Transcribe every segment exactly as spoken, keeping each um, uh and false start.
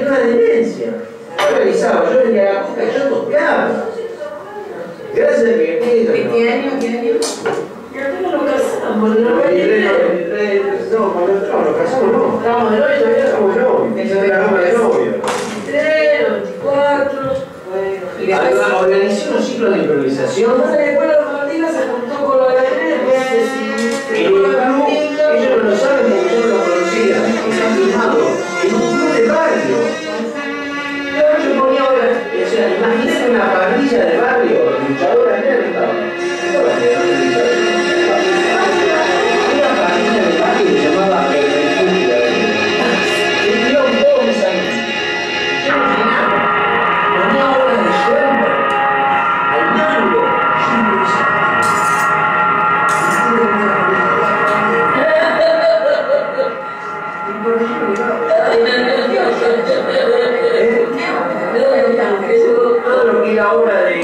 una demencia. Yo realizaba, yo venía a la coca y yo toqueaba. Gracias a que me ¿Qué año? ¿Qué año? Ya no lo casamos, ¿no? No, cuando entramos, nos casamos no. Estábamos de novio todavía. Estábamos de novio. Esa era la gama de novio. veintitrés, veinticuatro. Bueno, y después. Organizó unos ciclos de improvisación. Después la Martina se juntó con la Gabriela, después se En un club, ellos no lo saben porque yo no lo conocía, están filmados, en un club de barrio. Yo ponía ahora, o sea, imagínate una parrilla de barrio, luchadoras nenas estaban. Todas eran luchadoras. Una parrilla de barrio que se llamaba El Refugio. Se tiraron todos mis amigos. Yo no imaginaba. Ponía obras de Schoenberg, al mango, yo improvisaba. Todo lo que era obra de...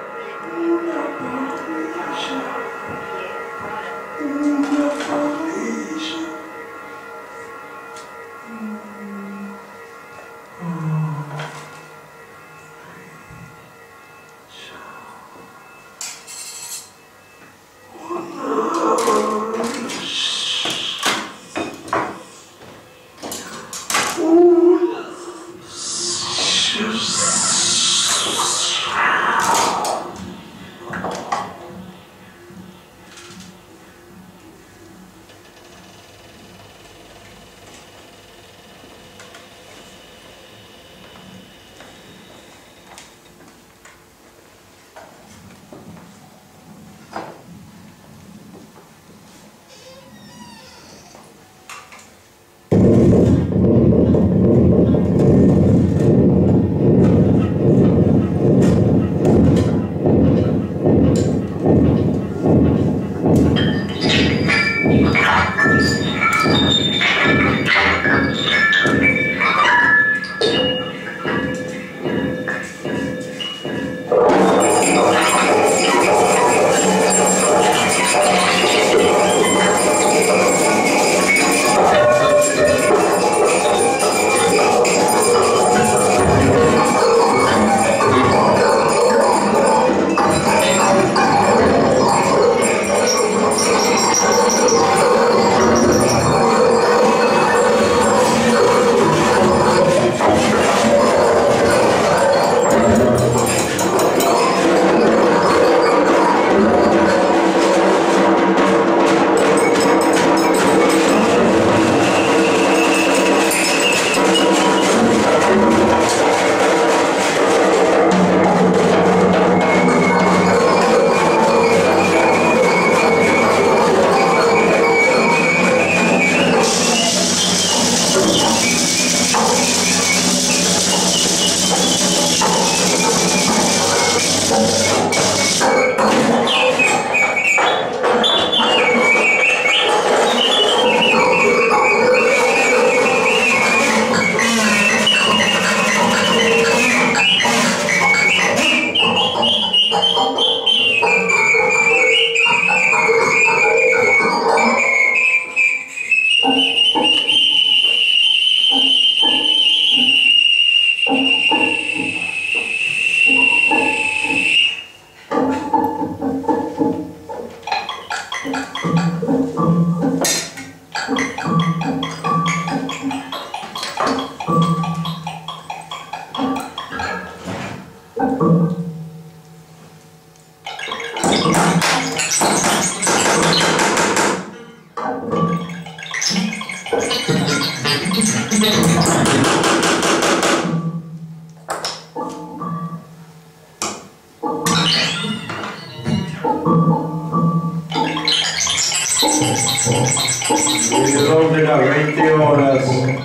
Alrededor de las veinte horas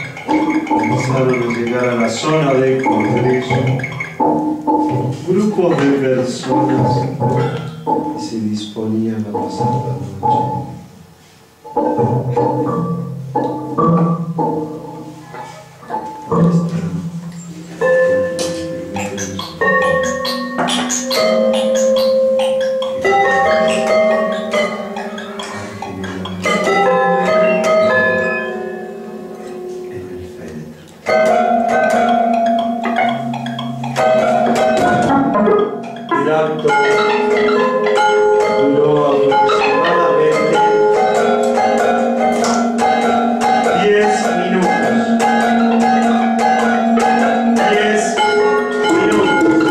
empezaron a llegar a la zona de congreso grupos de personas que se disponían a pasar la noche. Thank you. canto duró aproximadamente diez minutos. diez minutos.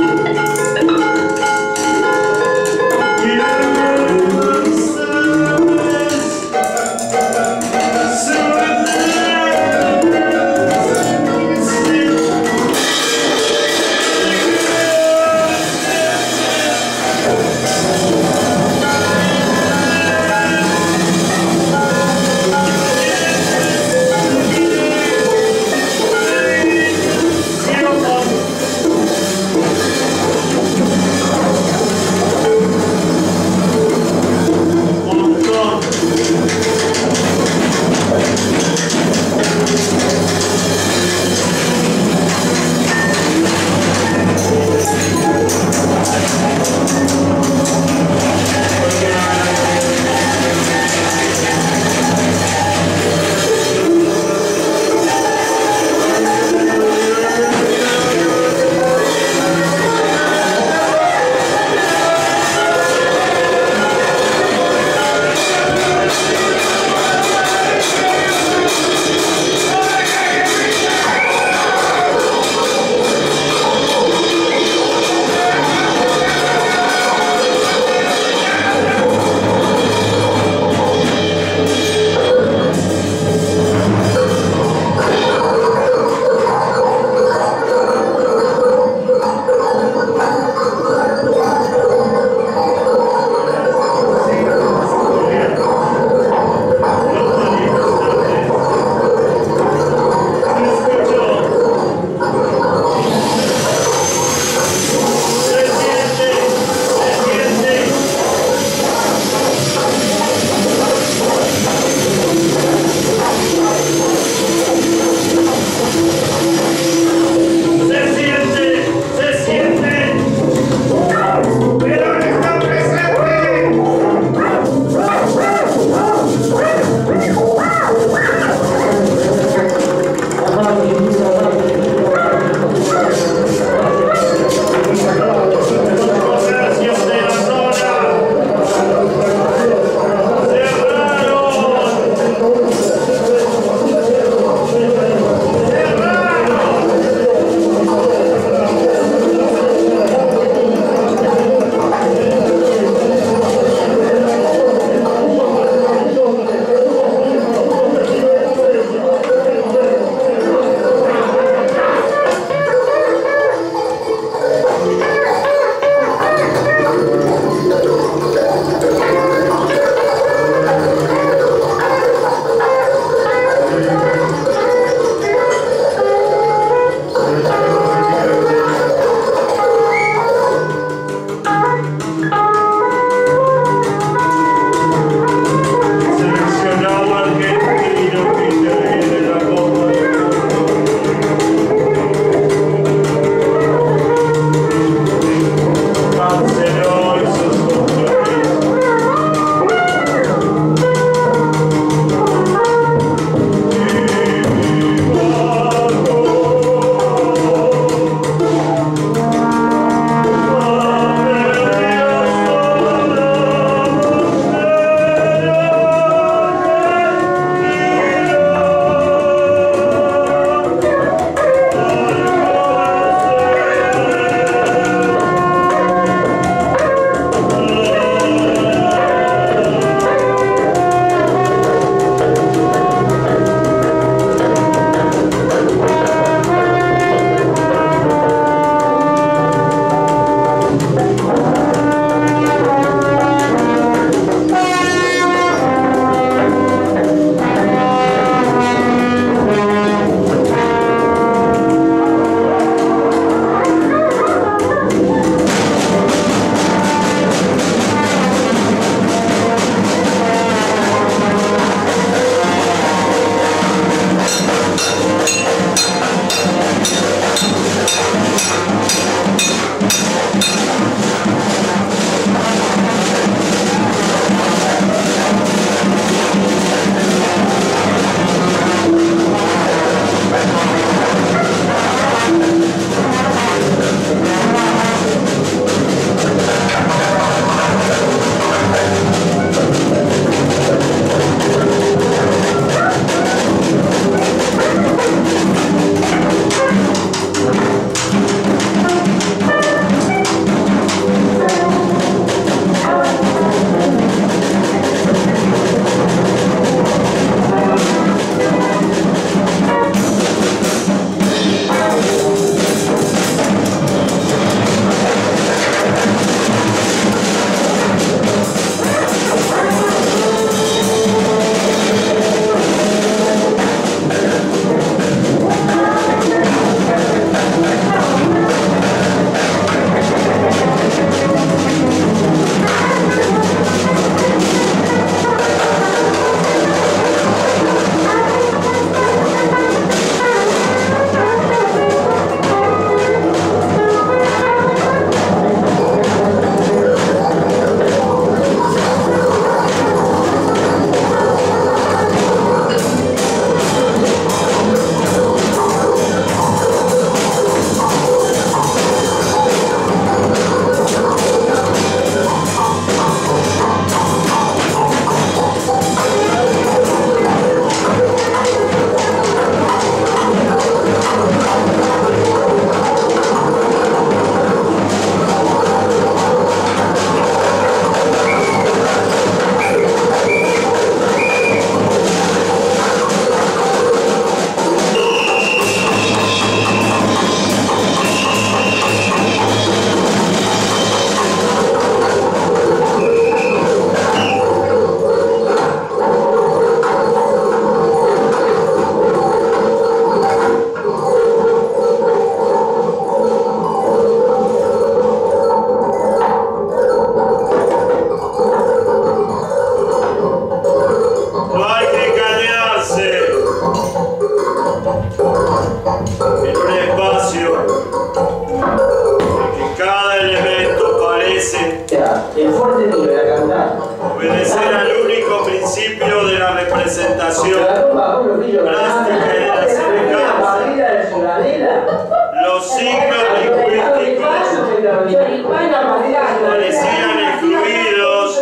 obedece. El fuerte no me va a cantar. Obedecer al único principio de la representación plástica y de la semejanza. Los signos lingüísticos parecían excluidos,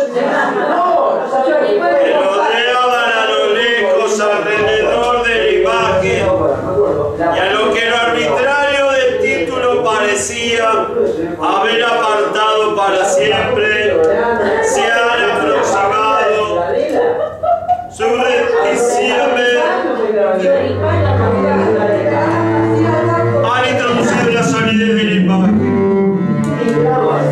que rodeaban a lo lejos alrededor de la imagen, y a lo que lo arbitrario del título parecía haber apartado para siempre, se han aproximado subrepticiamente, han introducido la solidez de la imagen.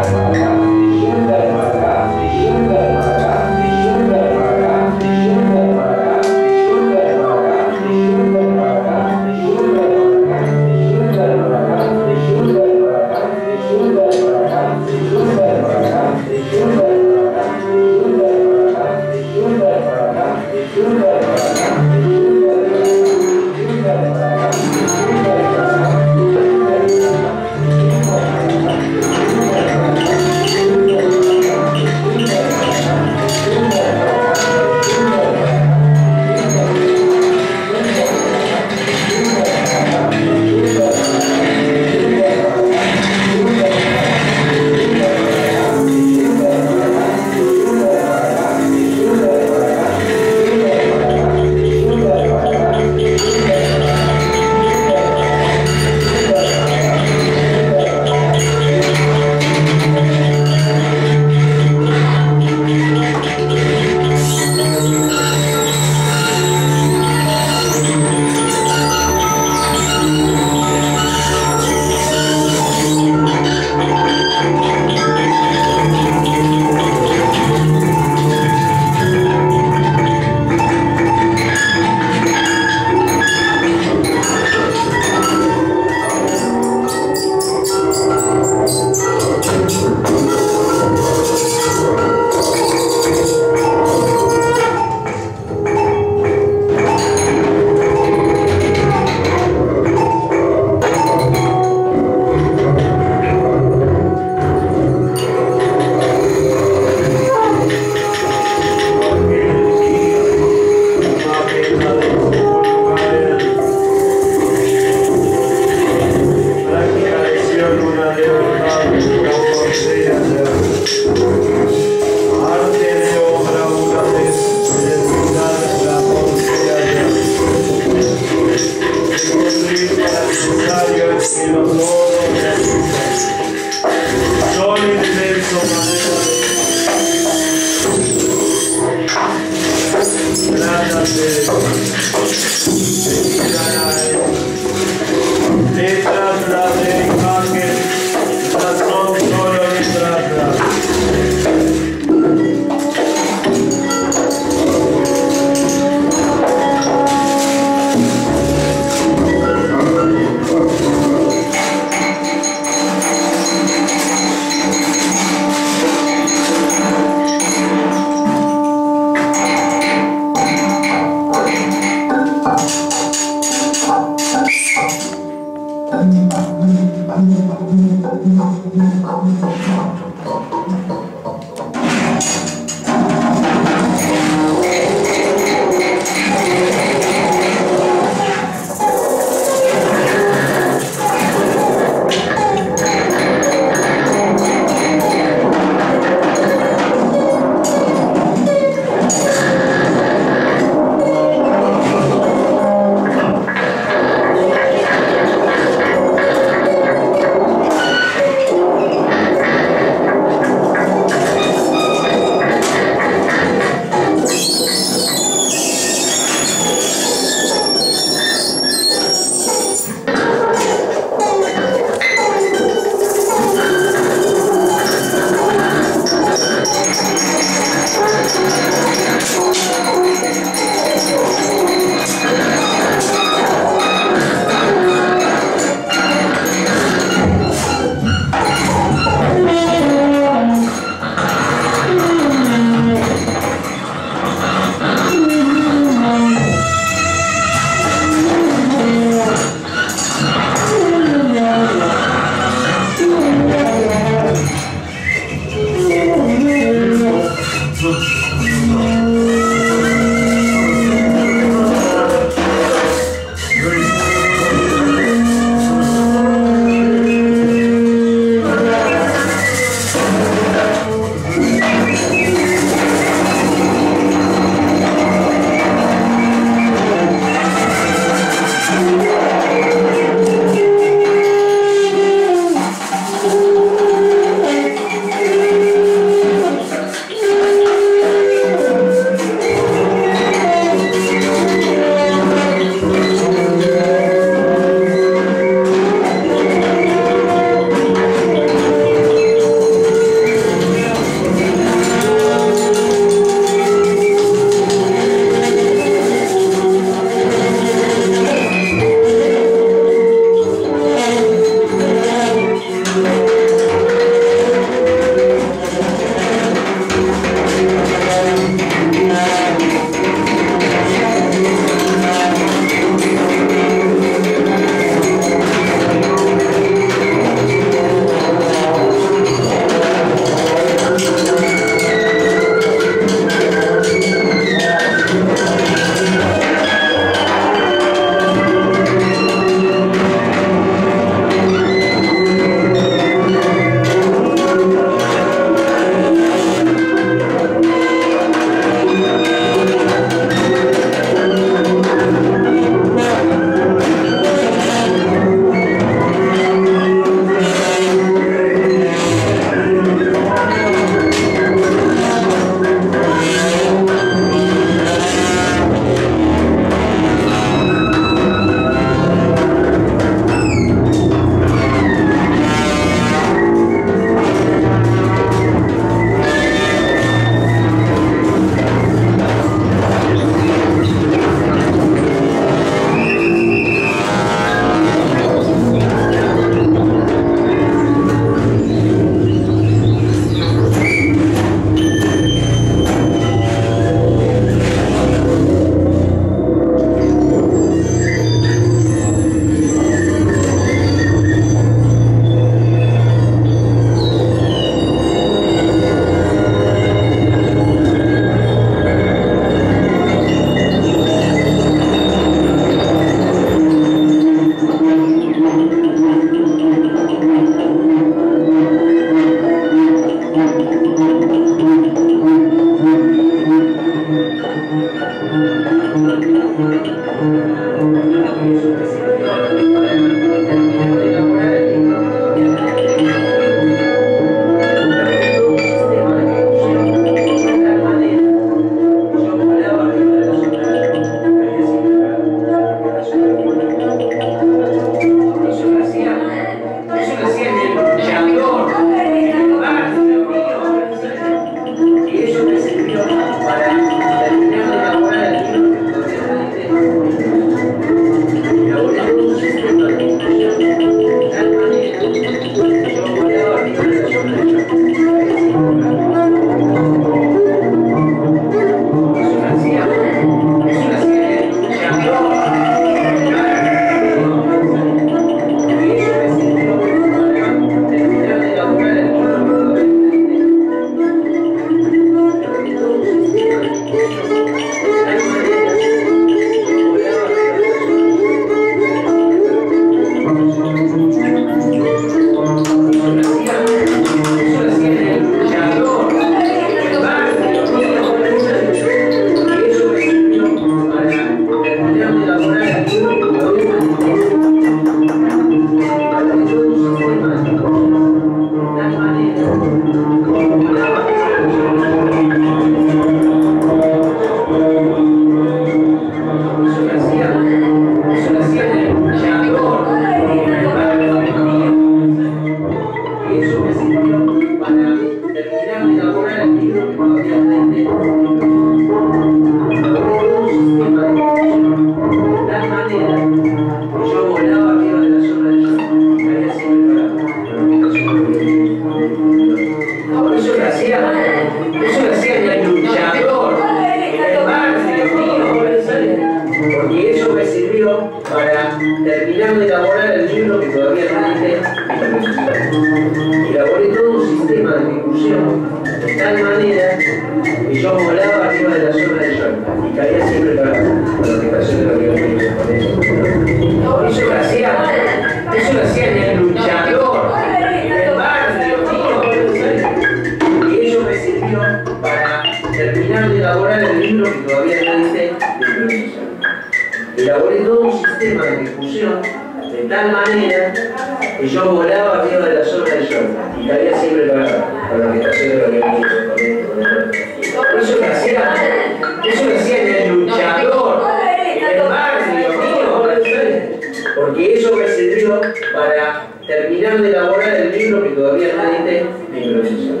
tal manera que yo volaba arriba de la zona de York y caía siempre para, para la orquestación de los violines con eso. Eso lo hacía, eso lo hacía en el luchador, en el barrio mío. Y eso me sirvió para terminar de elaborar el libro que todavía no edité de improvisación. Elaboré todo un sistema de difusión de tal manera que yo volaba arriba de la zona de York y caía siempre para, para la orquestación de los violines con esto. Eso lo hacía, eso lo hacía en el luchador, en el barrio mío, porque eso me sirvió para terminar de elaborar el libro que todavía no edité de improvisación.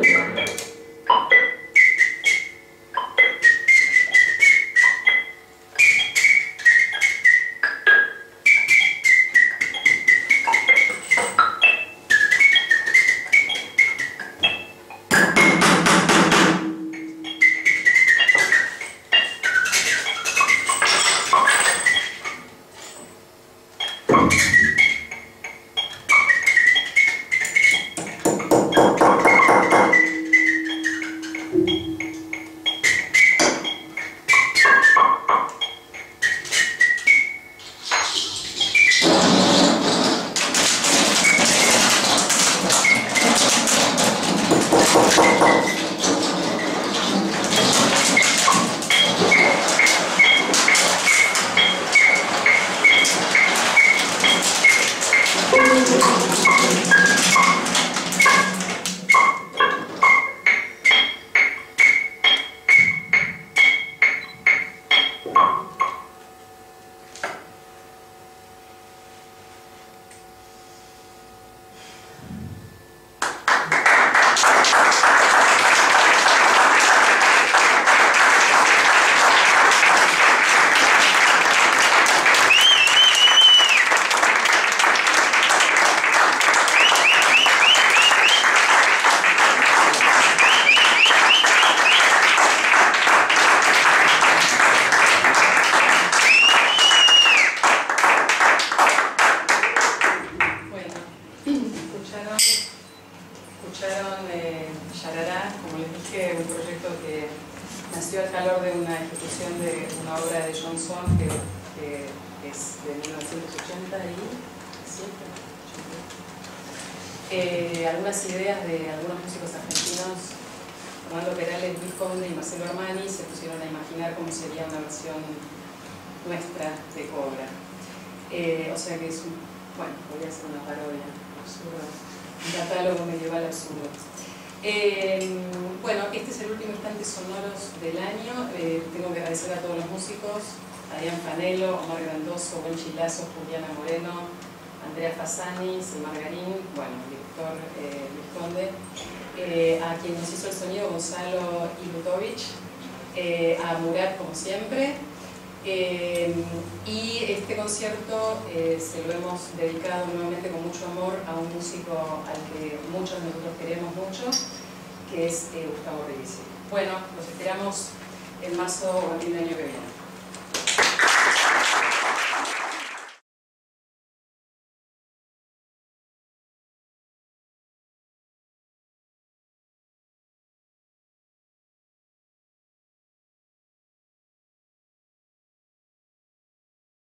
Eh, algunas ideas de algunos músicos argentinos, Fernando Perales, Luis Conde y Marcelo Armani, se pusieron a imaginar cómo sería una versión nuestra de Cobra. Eh, o sea que es un, bueno, podría ser una parodia, absurdo, un catálogo medieval absurdo. Eh, bueno, este es el último instante sonoros del año. Eh, tengo que agradecer a todos los músicos, Adrián Fanello, Omar Grandoso, Benchi Lazo, Juliana Moreno, Andrea Fasani, Margarín, bueno, el director eh, Luis Conde, eh, a quien nos hizo el sonido Gonzalo Ilutovich, eh, a Murat como siempre, eh, y este concierto eh, se lo hemos dedicado nuevamente con mucho amor a un músico al que muchos de nosotros queremos mucho, que es eh, Gustavo Ribisi. Bueno, los esperamos en marzo o abril del año que viene.